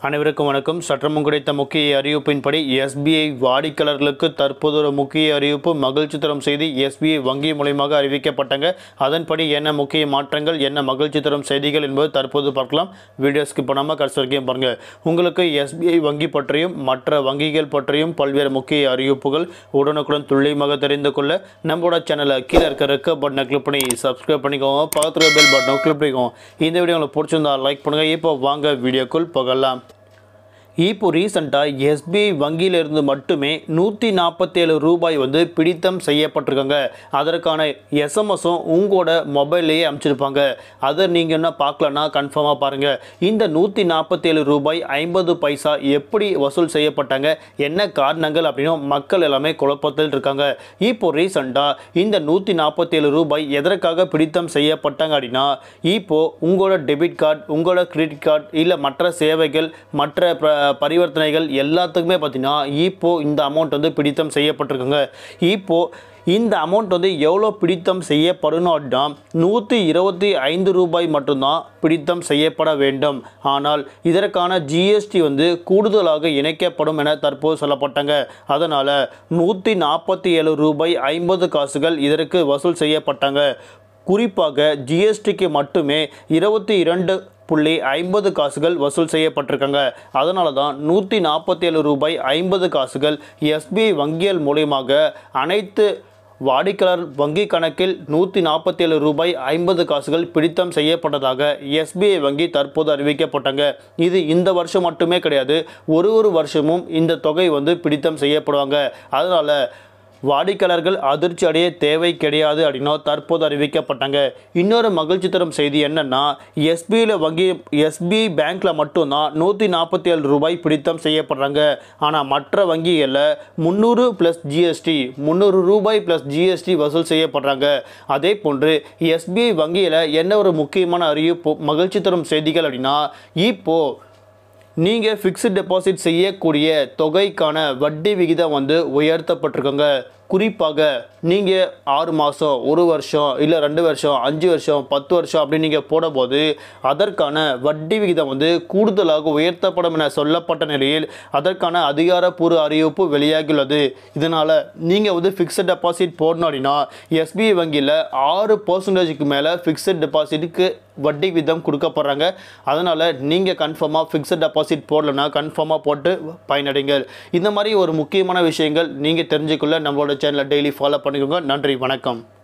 அனைவருக்கும் வணக்கம். சற்றமும் கிடைத்த முக்கிய அறிவிப்பின்படி SBI வாடிக்கையாளர்களுக்கு தற்போது ஒரு முக்கிய அறிவிப்பு மகிழ்ச்சி தரும் செய்தி SBI வங்கி மூலமாக அறிவிக்கப்பட்டாங்க. அதன்படி என்ன முக்கிய மாற்றங்கள், என்ன மகிழ்ச்சி தரும் செய்திகள் என்பது தற்போது பார்க்கலாம். வீடியோஸ்க்கு போனாமல் கடைசி வரைக்கும் பாருங்க. உங்களுக்கு SBI வங்கி பற்றியும் மற்ற வங்கிகள் பற்றியும் பல்வேறு முக்கிய அறிவிப்புகள் உடனுக்குடன் துல்லியமாக தெரிந்து கொள்ள நம்மளோட சேனலை கீழே இருக்க ரெக்க பட்டனை கிளிக் பண்ணி சப்ஸ்கிரைப் பண்ணிக்கோங்க. பக்கத்தில் பெல் பட்டனை கிளிக் பண்ணிக்கோங்க. இந்த வீடியோ உங்களுக்கு பிடிச்சிருந்தா லைக் பண்ணுங்க. இப்போ வாங்க வீடியோக்குள் போகலாம். இப்போ ரீசெண்டாக SBI வங்கியிலிருந்து மட்டுமே 147 ரூபாய் பிடித்தம் செய்யப்பட்டிருக்காங்க. அதற்கான எஸ்எம்எஸும் உங்களோட மொபைல்லையே அனுப்பிச்சிருப்பாங்க. அதை நீங்கள் என்ன பார்க்கலன்னா கன்ஃபார்மாக பாருங்கள். இந்த 147 ரூபாய் 50 பைசா எப்படி வசூல் செய்யப்பட்டாங்க, என்ன காரணங்கள் அப்படின்னு மக்கள் எல்லாமே குழப்பத்தில் இருக்காங்க. இப்போ ரீசெண்டாக இந்த 147 ரூபாய் எதற்காக பிடித்தம் செய்யப்பட்டாங்க அப்படின்னா, இப்போது உங்களோட டெபிட் கார்டு, உங்களோட கிரெடிட் கார்டு இல்லை மற்ற சேவைகள், மற்ற பரிவர்த்தனைகள் எல்லாத்துக்குமே பார்த்தீங்கன்னா இப்போது இந்த அமௌண்ட் பிடித்தம் செய்யப்பட்டிருக்குங்க. இப்போது இந்த அமௌண்ட் எவ்வளோ பிடித்தம் செய்யப்படணும் அப்படின்னா 125 ரூபாய் மட்டும்தான் பிடித்தம் செய்யப்பட வேண்டும். ஆனால் இதற்கான GST கூடுதலாக இணைக்கப்படும் என தற்போது சொல்லப்பட்டாங்க. அதனால் 147 ரூபாய் 50 காசுகள் இதற்கு வசூல் செய்யப்பட்டாங்க. குறிப்பாக GSTக்கு மட்டுமே 22.50 காசுகள் வசூல் செய்யப்பட்டிருக்காங்க. அதனால தான் 147 ரூபாய் 50 காசுகள் SBI வங்கிகள் மூலமாக அனைத்து வாடிக்கையாளர் வங்கி கணக்கில் 147 ரூபாய் 50 காசுகள் பிடித்தம் செய்யப்பட்டதாக SBI வங்கி தற்போது அறிவிக்கப்பட்டாங்க. இது இந்த வருஷம் மட்டுமே கிடையாது, ஒரு வருஷமும் இந்த தொகை பிடித்தம் செய்யப்படுவாங்க. அதனால் வாடிக்கையாளர்கள் அதிர்ச்சி அடைய தேவை கிடையாது அப்படின்னா தற்போது அறிவிக்கப்பட்டாங்க. இன்னொரு மகிழ்ச்சி தரும் செய்தி என்னன்னா, SBI பேங்க்கில் மட்டும்தான் 147 ரூபாய் பிடித்தம் செய்யப்படுறாங்க. ஆனால் மற்ற வங்கிகளில் 300 + GST 300 ரூபாய் + GST வசூல் செய்யப்படுறாங்க. அதே போன்று SBI வங்கியில் என்ன ஒரு முக்கியமான அறிவிப்பு, மகிழ்ச்சி தரும் செய்திகள் அப்படின்னா, இப்போது நீங்கள் ஃபிக்ஸ்டு டெபாசிட் செய்யக்கூடிய தொகைக்கான வட்டி விகிதம் உயர்த்தப்பட்டிருக்குங்க. குறிப்பாக நீங்கள் 6 மாதம், 1 வருஷம் இல்லை 2 வருஷம், 5 வருஷம், 10 வருஷம் அப்படின்னு நீங்கள் போடும்போது அதற்கான வட்டி விகிதம் கூடுதலாக உயர்த்தப்படும் என சொல்லப்பட்ட நிலையில் அதற்கான அதிகாரப்பூர்வ அறிவிப்பு வெளியாகியுள்ளது. இதனால் நீங்கள் ஃபிக்ஸ்டு டெபாசிட் போடணும் அப்படின்னா SBI வங்கியில் 6% மேலே ஃபிக்ஸ்டு டெபாசிட்டுக்கு வட்டி விகிதம் கொடுக்கப்படுறாங்க. அதனால் நீங்கள் கன்ஃபார்மாக ஃபிக்ஸ்டு டெபாசிட் போடலைன்னா கன்ஃபார்மாக போட்டு பயனடைங்கள். இந்த மாதிரி ஒரு முக்கியமான விஷயங்கள் நீங்கள் தெரிஞ்சுக்கொள்ள நம்மளோட சேனலை டெய்லி ஃபாலோ பண்ணிக்கோங்க. நன்றி, வணக்கம்.